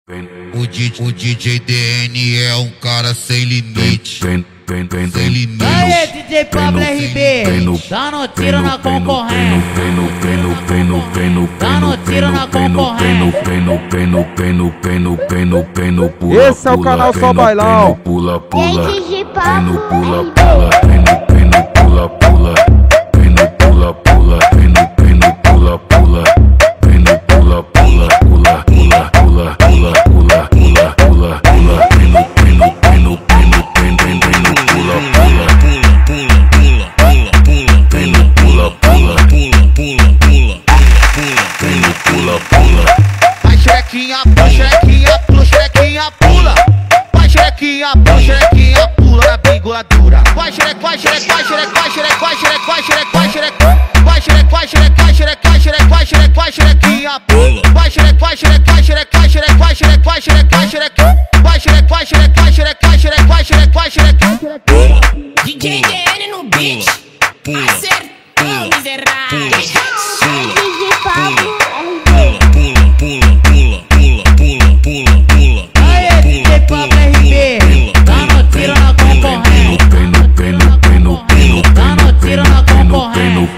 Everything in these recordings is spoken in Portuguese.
O DJ DN é um cara sem limite. Sem limite. Aê, DJ Pablo RB, dando tiro na concorrência. Dando tiro na concorrência. Esse é o canal Só Bailão. Pula, pula. DJ Pablo Pula, pula. Pula, pula. Pula, pula. Pula, pula. Pula, pula. Pula, pula. Pula, pula. Pula, pula. Pula, pula. Vai xerequinha, xerequinha, pula, xerequinha, pula. Vai xerequinha, xerequinha, pula na bingoladura. Vai xereque, vai xereque, vai xereque, vai xereque, vai xereque, vai xereque, vai xereque. Vai xereque, vai xereque, vai xereque, vai xereque, vai xereque, vai xerequinha, pula. Vai xereque, vai xereque, vai xereque, vai xereque, vai xereque, vai xereque, vai xereque. Vai xereque, vai xereque, vai xereque, vai xereque, vai xereque, vai xereque. DJ DN no beat, acertou, miserável. DJ Pablo Aê, DJ Pablo RB, dando tiro na concorrência. Dando tiro na concorrência.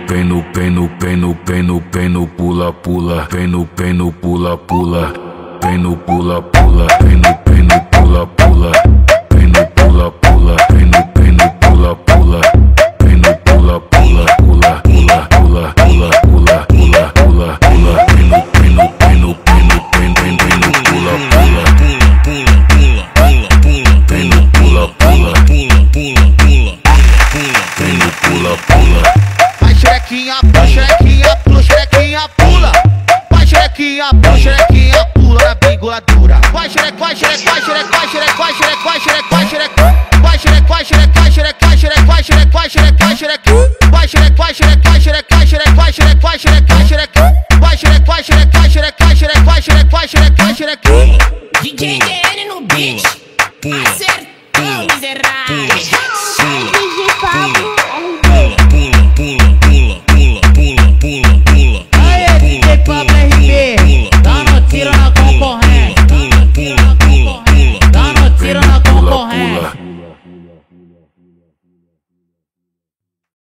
Pula, pula. Pula, pula. Pula, pula. Pula, pula. Pula, pula. Pula, pula. Pula, pula. Pula, pula. Pula, pula. Pula, pula. Pula, pula. Vai xerequinha, xerequinha, pula, xerequinha, pula. Vai xerequinha, xerequinha, pula na bingoladura. Vai xereque, vai xereque, vai xereque, vai xereque, vai xereque, vai xereque, vai xereque. Vai xereque, vai xereque, vai xereque, vai xereque, vai xereque, vai xereque, vai xereque. Vai xereque, vai xereque, vai xereque, vai xereque, vai xereque, vai xereque, vai xereque. Vai xereque, vai xereque, vai xereque, vai xereque, vai xereque, vai xereque, vai xereque. DJ DN no beat, acertou, miserável. DJ Pablo Aê, DJ Pablo RB, dando tiro na concorrência.